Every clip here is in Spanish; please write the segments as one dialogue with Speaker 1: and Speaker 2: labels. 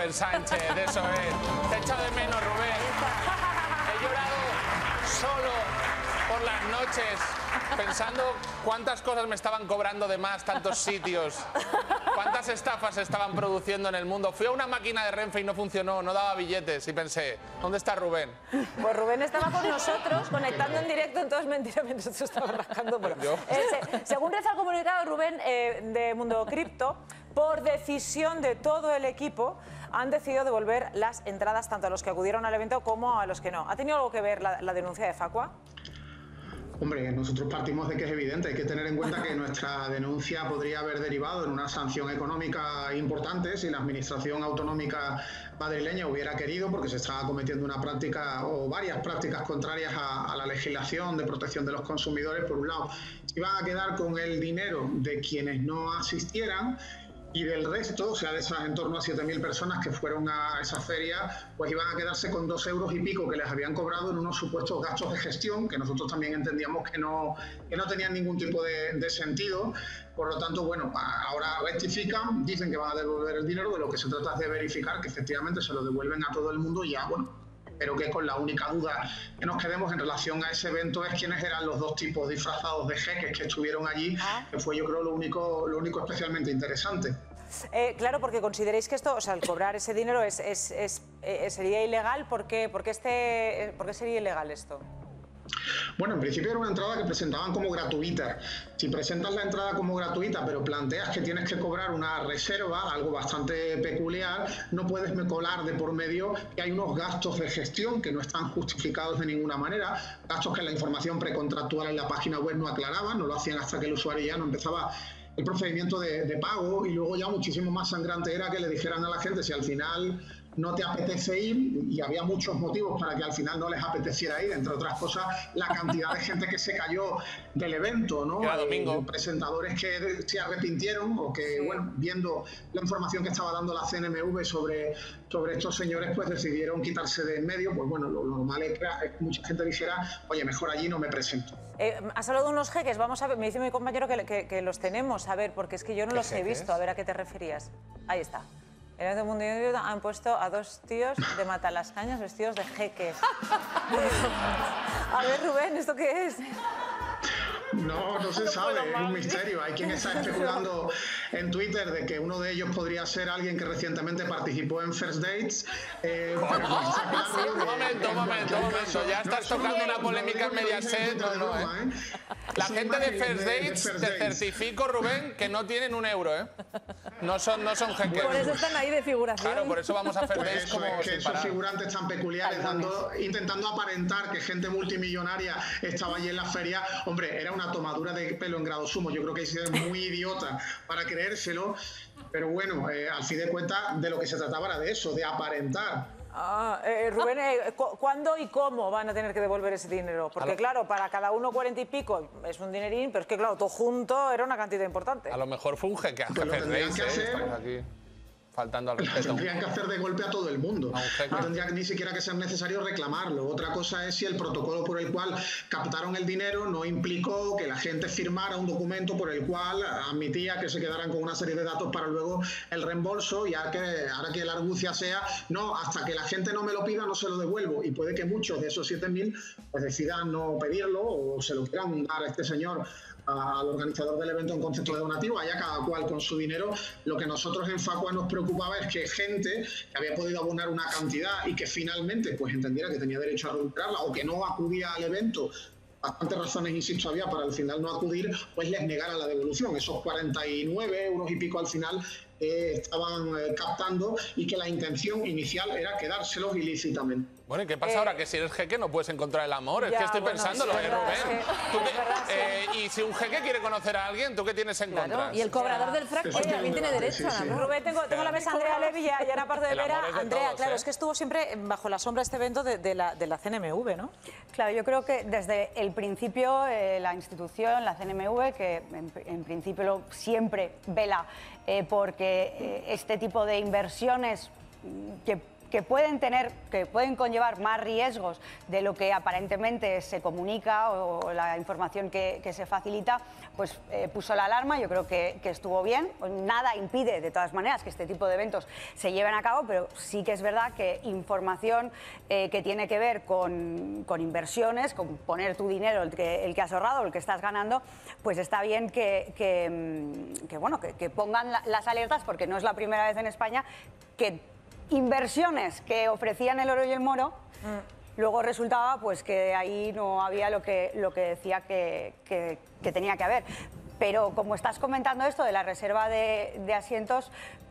Speaker 1: Rubén Sánchez, eso es. Te echo de menos, Rubén. He llorado solo por las noches pensando cuántas cosas me estaban cobrando de más, tantos sitios, cuántas estafas se estaban produciendo en el mundo. Fui a una máquina de Renfe y no funcionó, no daba billetes y pensé, ¿dónde está Rubén?
Speaker 2: Pues Rubén estaba con nosotros, conectando en directo, entonces mentira, nosotros estábamos rascando. Según reza el comunicado, Rubén, de Mundo Cripto, por decisión de todo el equipo, han decidido devolver las entradas tanto a los que acudieron al evento como a los que no. ¿Ha tenido algo que ver la denuncia de Facua?
Speaker 3: Hombre, nosotros partimos de que es evidente. Hay que tener en cuenta que nuestra denuncia podría haber derivado en una sanción económica importante si la administración autonómica madrileña hubiera querido, porque se estaba cometiendo una práctica o varias prácticas contrarias a la legislación de protección de los consumidores. Por un lado, se iban a quedar con el dinero de quienes no asistieran, y del resto, o sea, de esas en torno a 7.000 personas que fueron a esa feria, pues iban a quedarse con 2 euros y pico que les habían cobrado en unos supuestos gastos de gestión, que nosotros también entendíamos que no tenían ningún tipo de sentido. Por lo tanto, bueno, ahora rectifican, dicen que van a devolver el dinero. De lo que se trata es de verificar que efectivamente se lo devuelven a todo el mundo y ya, bueno, pero que con la única duda que nos quedemos en relación a ese evento es quiénes eran los 2 tipos disfrazados de jeques que estuvieron allí, que fue, yo creo, lo único especialmente interesante.
Speaker 2: Claro, porque consideréis que esto, o sea, el cobrar ese dinero sería ilegal. ¿Por qué sería ilegal esto?
Speaker 3: Bueno, en principio era una entrada que presentaban como gratuita. Si presentas la entrada como gratuita, pero planteas que tienes que cobrar una reserva, algo bastante peculiar, no puedes colar de por medio que hay unos gastos de gestión que no están justificados de ninguna manera, gastos que la información precontractual en la página web no aclaraba, no lo hacían hasta que el usuario ya no empezaba el procedimiento de pago, y luego ya muchísimo más sangrante era que le dijeran a la gente si al final no te apetece ir, y había muchos motivos para que al final no les apeteciera ir, entre otras cosas la cantidad de gente que se cayó del evento, ¿no? Presentadores que se arrepintieron o que, bueno, viendo la información que estaba dando la CNMV sobre estos señores, pues decidieron quitarse de en medio. Pues bueno, lo normal es que mucha gente dijera, oye, mejor allí no me presento.
Speaker 2: Has hablado de unos jeques, vamos a ver, me dice mi compañero que los tenemos, a ver, porque es que yo no los he visto, a ver a qué te referías. Ahí está. En el mundo han puesto a 2 tíos de Matalascañas vestidos de jeques. A ver, Rubén, ¿esto qué es?
Speaker 3: No se sabe, es un misterio. Hay quien está especulando en Twitter de que uno de ellos podría ser alguien que recientemente participó en First Dates.
Speaker 1: Un momento, ya estás tocando una polémica en Mediaset. La gente de First Dates, te certifico, Rubén, que no tienen 1 euro, ¿eh? No son jeques.
Speaker 2: Por eso están ahí de figuración.
Speaker 1: Claro, por eso vamos a First Dates como
Speaker 3: es que esos figurantes tan peculiares, intentando aparentar que gente multimillonaria estaba allí en la feria. Hombre, era una tomadura de pelo en grado sumo. Yo creo que hay que ser muy idiota para creérselo, pero bueno, al fin de cuentas de lo que se trataba era de eso, de aparentar.
Speaker 2: Rubén, ¿cuándo y cómo van a tener que devolver ese dinero? Porque claro, para cada uno 40 y pico es un dinerín, pero es que claro, todo junto era una cantidad importante.
Speaker 1: A lo mejor fue un jeque estamos aquí faltando al respeto.
Speaker 3: Tendrían que hacer de golpe a todo el mundo. No tendría ni siquiera que ser necesario reclamarlo. Otra cosa es si el protocolo por el cual captaron el dinero no implicó que la gente firmara un documento por el cual admitía que se quedaran con una serie de datos para luego el reembolso, y ahora que la argucia sea, no, hasta que la gente no me lo pida no se lo devuelvo. Y puede que muchos de esos 7.000 pues decidan no pedirlo o se lo quieran dar a este señor, al organizador del evento, en concepto de donativo, allá cada cual con su dinero. Lo que nosotros en Facua nos preocupaba es que gente que había podido abonar una cantidad y que finalmente pues entendiera que tenía derecho a recuperarla o que no acudía al evento, bastantes razones, insisto, había para al final no acudir, pues les negara la devolución. Esos 49 euros y pico al final estaban captando, y que la intención inicial era quedárselos ilícitamente.
Speaker 1: Bueno, ¿y qué pasa ahora? Que si eres jeque no puedes encontrar el amor. Es que estoy pensando, Rubén. Y si un jeque quiere conocer a alguien, ¿tú qué tienes en contra?
Speaker 4: Y el cobrador del frac también tiene derecho a amor.
Speaker 2: Rubén, tengo la mesa a Andrea Levy y Ana Pardo de Vera. Andrea, claro, es que estuvo siempre bajo la sombra este evento de la CNMV, ¿no?
Speaker 5: Claro, yo creo que desde el principio la institución, la CNMV, que en principio siempre vela porque este tipo de inversiones que que pueden conllevar más riesgos de lo que aparentemente se comunica o la información que se facilita, pues puso la alarma. Yo creo que estuvo bien. Nada impide, de todas maneras, que este tipo de eventos se lleven a cabo, pero sí que es verdad que información que tiene que ver con inversiones, con poner tu dinero, el que has ahorrado, el que estás ganando, pues está bien que pongan las alertas, porque no es la primera vez en España que inversiones que ofrecían el oro y el moro, luego resultaba pues que ahí no había lo que decía que tenía que haber. Pero como estás comentando esto de la reserva de asientos,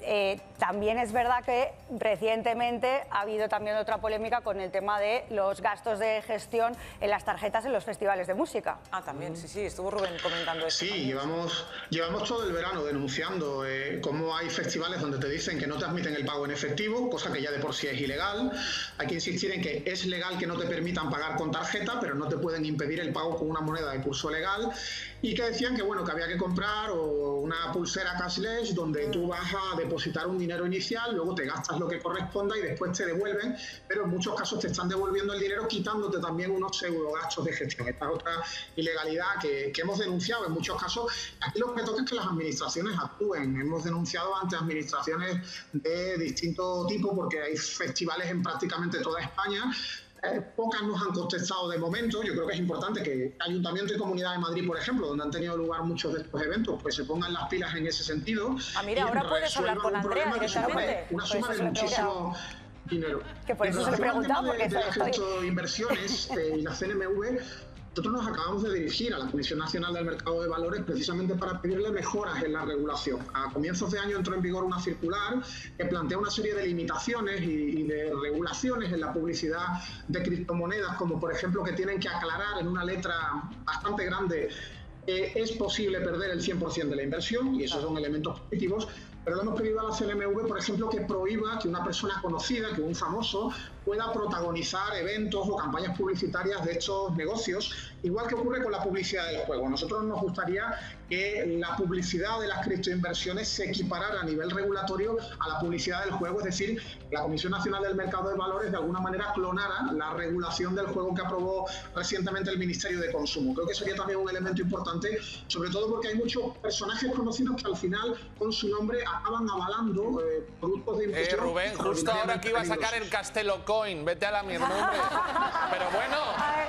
Speaker 5: también es verdad que recientemente ha habido también otra polémica con el tema de los gastos de gestión en las tarjetas en los festivales de música.
Speaker 2: Ah, también, sí, estuvo Rubén comentando esto.
Speaker 3: Sí, llevamos todo el verano denunciando cómo hay festivales donde te dicen que no te admiten el pago en efectivo, cosa que ya de por sí es ilegal. Hay que insistir en que es legal que no te permitan pagar con tarjeta, pero no te pueden impedir el pago con una moneda de curso legal. Y que decían que había que comprar una pulsera cashless donde tú vas a depositar un dinero inicial, luego te gastas lo que corresponda y después te devuelven, pero en muchos casos te están devolviendo el dinero quitándote también unos pseudo gastos de gestión. Esta es otra ilegalidad que hemos denunciado en muchos casos. Aquí lo que toca es que las administraciones actúen. Hemos denunciado ante administraciones de distinto tipo porque hay festivales en prácticamente toda España. Pocas nos han contestado de momento. Yo creo que es importante que Ayuntamiento y Comunidad de Madrid, por ejemplo, donde han tenido lugar muchos de estos eventos, pues se pongan las pilas en ese sentido.
Speaker 2: Mira, ahora puedes hablar con Andrea directamente.
Speaker 3: Una suma de muchísimo dinero.
Speaker 5: Que por eso se lo he preguntado, porque
Speaker 3: de inversiones y la CNMV. Nosotros nos acabamos de dirigir a la Comisión Nacional del Mercado de Valores precisamente para pedirle mejoras en la regulación. A comienzos de año entró en vigor una circular que plantea una serie de limitaciones y de regulaciones en la publicidad de criptomonedas, como por ejemplo que tienen que aclarar en una letra bastante grande que es posible perder el 100% de la inversión, y esos son elementos positivos. Pero le hemos pedido a la CNMV, por ejemplo, que prohíba que una persona conocida, que un famoso, pueda protagonizar eventos o campañas publicitarias de estos negocios, igual que ocurre con la publicidad del juego. Nosotros nos gustaría que la publicidad de las criptoinversiones se equiparara a nivel regulatorio a la publicidad del juego, es decir, la Comisión Nacional del Mercado de Valores de alguna manera clonara la regulación del juego que aprobó recientemente el Ministerio de Consumo. Creo que sería también un elemento importante, sobre todo porque hay muchos personajes conocidos que al final con su nombre acaban avalando productos de inversión.
Speaker 1: Rubén, justo ahora que iba a sacar el Castelo Coin, vete a la mierda, hombre. Pero bueno,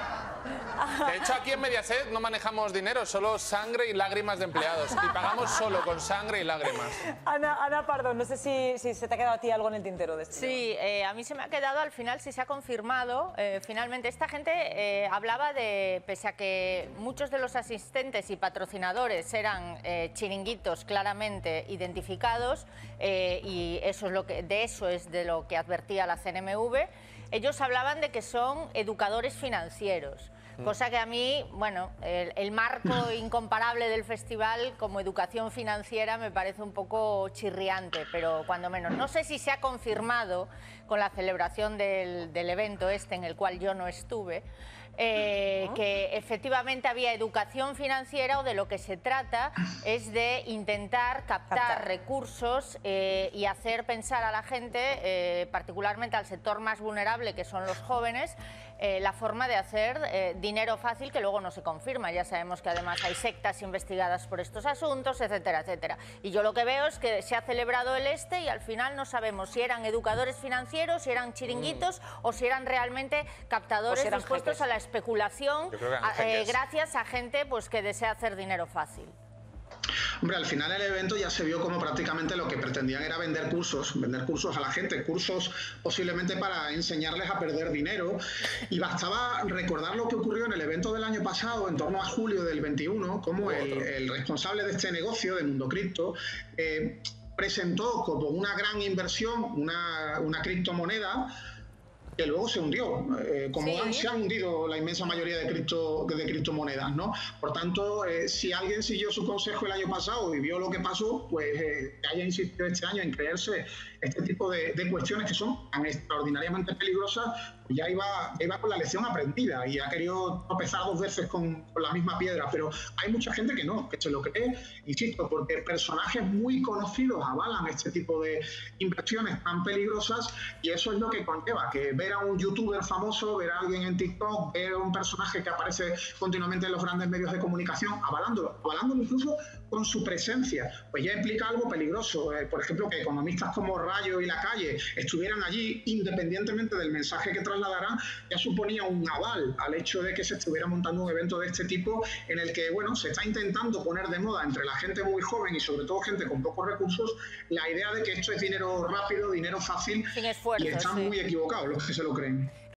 Speaker 1: de hecho aquí en Mediaset no manejamos dinero, solo sangre y lágrimas de empleados. Y pagamos solo con sangre y lágrimas.
Speaker 2: Ana Pardo, no sé si se te ha quedado a ti algo en el tintero de esto.
Speaker 4: Sí, a mí se me ha quedado, al final sí se ha confirmado. Finalmente esta gente hablaba de, pese a que muchos de los asistentes y patrocinadores eran chiringuitos claramente identificados, y eso es de lo que advertía la CNMV, ellos hablaban de que son educadores financieros. Cosa que a mí, bueno, el marco incomparable del festival como educación financiera me parece un poco chirriante, pero cuando menos. No sé si se ha confirmado con la celebración del evento en el cual yo no estuve, que efectivamente había educación financiera, o de lo que se trata es de intentar captar recursos y hacer pensar a la gente, particularmente al sector más vulnerable que son los jóvenes, la forma de hacer dinero fácil que luego no se confirma. Ya sabemos que además hay sectas investigadas por estos asuntos, etcétera, etcétera. Y yo lo que veo es que se ha celebrado el y al final no sabemos si eran educadores financieros, si eran chiringuitos o si eran realmente captadores dispuestos a la especulación gracias a gente pues que desea hacer dinero fácil.
Speaker 3: Hombre, al final el evento ya se vio como prácticamente lo que pretendían era vender cursos a la gente, cursos posiblemente para enseñarles a perder dinero, y bastaba recordar lo que ocurrió en el evento del año pasado, en torno a julio del 21, como el responsable de este negocio, de Mundo Cripto, presentó como una gran inversión una criptomoneda que luego se hundió, se han hundido la inmensa mayoría de criptomonedas, ¿no? Por tanto, si alguien siguió su consejo el año pasado y vio lo que pasó, pues que haya insistido este año en creerse este tipo de cuestiones que son tan extraordinariamente peligrosas, ya iba con la lección aprendida y ha querido tropezar 2 veces con la misma piedra, pero hay mucha gente que no, que se lo cree, insisto, porque personajes muy conocidos avalan este tipo de inversiones tan peligrosas, y eso es lo que conlleva, que ver a un youtuber famoso, ver a alguien en TikTok, ver a un personaje que aparece continuamente en los grandes medios de comunicación, avalándolo incluso con su presencia, pues ya implica algo peligroso. Por ejemplo, que economistas como Rayo y Lacalle estuvieran allí, independientemente del mensaje que trasladarán, ya suponía un aval al hecho de que se estuviera montando un evento de este tipo, en el que, bueno, se está intentando poner de moda entre la gente muy joven y sobre todo gente con pocos recursos la idea de que esto es dinero rápido, dinero fácil,
Speaker 4: sin esfuerzo,
Speaker 3: y están muy equivocados los que se lo creen.